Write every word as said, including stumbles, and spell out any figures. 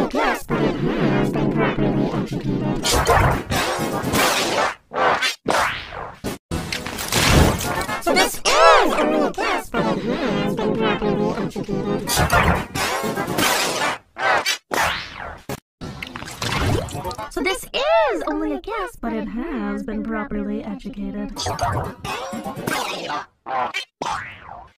guess, but it has been properly educated. So this is only a guess, but it has been properly educated. So this is only a guess, but it has been properly educated.